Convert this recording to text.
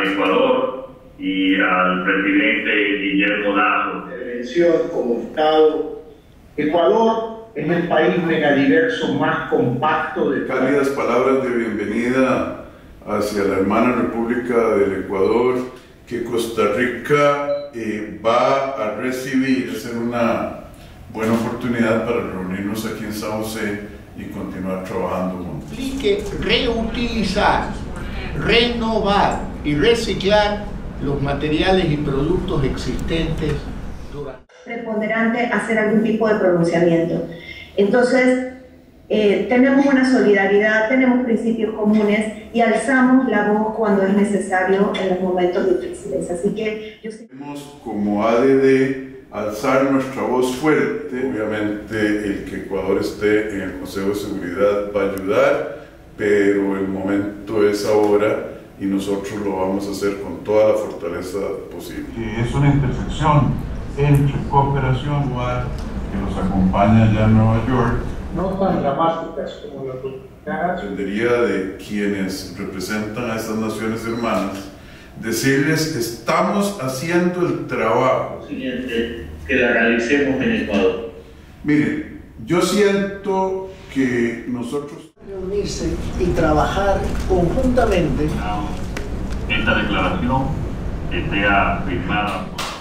al Ecuador y al presidente Guillermo Lasso. Intervención como Estado. Ecuador es el país megadiverso más compacto de... Cálidas palabras de bienvenida hacia la hermana República del Ecuador, que Costa Rica va a recibir. Es una buena oportunidad para reunirnos aquí en San José y continuar trabajando juntos. Implique reutilizar, renovar y reciclar los materiales y productos existentes durante... Preponderante hacer algún tipo de pronunciamiento. Entonces, tenemos una solidaridad, tenemos principios comunes y alzamos la voz cuando es necesario en los momentos difíciles. Así que yo sé... Tenemos como ADD alzar nuestra voz fuerte. Obviamente el que Ecuador esté en el Consejo de Seguridad va a ayudar, pero el momento es ahora y nosotros lo vamos a hacer con toda la fortaleza posible. Es una intersección entre cooperación global que nos acompaña allá en Nueva York. No tan dramáticas como las dominicanas. Dependería de quienes representan a estas naciones hermanas decirles: estamos haciendo el trabajo. Siguiente, que la realicemos en Ecuador. Miren, yo siento que nosotros Reunirse y trabajar conjuntamente. Esta declaración que sea firmada por